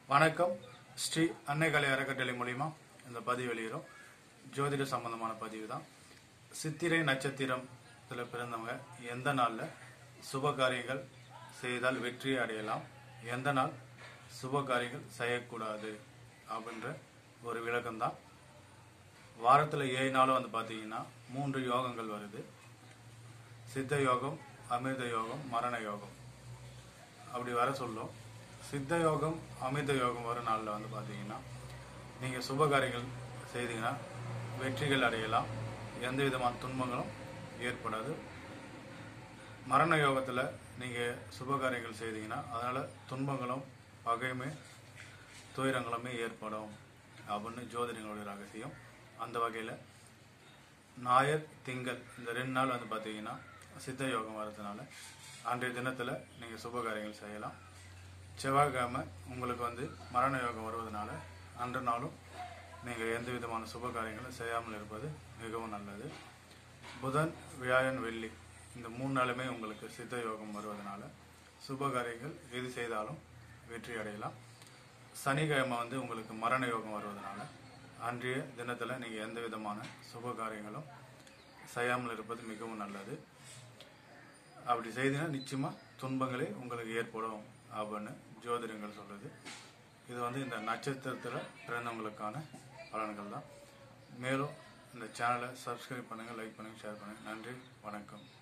வணக்கம். ஸ்ரீ அன்னைக்கலை அறக்கட்டளை மூலியமா இந்த பதிவு வெளியிடும் ஜோதிட சம்பந்தமான பதிவு தான். சித்திரை நட்சத்திரத்துல பிறந்தவங்க எந்த நாள்ல சுப காரியங்கள் செய்தால் வெற்றியை அடையலாம், எந்த நாள் சுப காரியங்கள் செய்யக்கூடாது அப்படின்ற ஒரு விளக்கம் தான். வாரத்தில் 7 நாளும் பார்த்தீங்கன்னா 3 யோகங்கள் வருது. சித்த யோகம், அமிர்த யோகம், மரண யோகம் அப்படி வர சொல்லும். சித்த யோகம், அமிர்த யோகம் வர நாளில் பார்த்தீங்கன்னா நீங்கள் சுபகாரியங்கள் செய்தீங்கன்னா வெற்றிகள் அடையலாம், எந்த விதமான துன்பங்களும் ஏற்படாது. மரண யோகத்தில் நீங்கள் சுபகாரியங்கள் செய்தீங்கன்னா அதனால் துன்பங்களும் பகையுமே துயரங்களுமே ஏற்படும் அப்படின்னு ஜோதிடங்களுடைய ரகசியம். அந்த வகையில் ஞாயிறு, திங்கள் இந்த 2 நாள் பார்த்தீங்கன்னா சித்த யோகம் வரதுனால அன்றைய தினத்தில் நீங்கள் சுபகாரியங்கள் செய்யலாம். செவ்வாய்க்கிழமை உங்களுக்கு மரண யோகம் வருவதனால அன்று நாளும் நீங்கள் எந்த விதமான சுப காரியங்களும் செய்யாமல் இருப்பது மிகவும் நல்லது. புதன், வியாழன், வெள்ளி இந்த 3 நாளுமே உங்களுக்கு சித்த யோகம் வருவதனால சுப காரியங்கள் எது செய்தாலும் வெற்றி அடையலாம். சனிக்கிழமை உங்களுக்கு மரண யோகம் வருவதனால அன்றைய தினத்தில் நீங்கள் எந்த விதமான சுப காரியங்களும் செய்யாமல் இருப்பது மிகவும் நல்லது. அப்படி செய்தீங்கன்னா நிச்சயமாக துன்பங்களே உங்களுக்கு ஏற்படும் அப்படின்னு ஜோதிடங்கள் சொல்லுது. இது இந்த நட்சத்திரத்தில் பிறந்தவங்களுக்கான பலன்கள் தான். மேலும் இந்த சேனலை சப்ஸ்கிரைப் பண்ணுங்கள், லைக் பண்ணுங்கள், ஷேர் பண்ணுங்கள். நன்றி, வணக்கம்.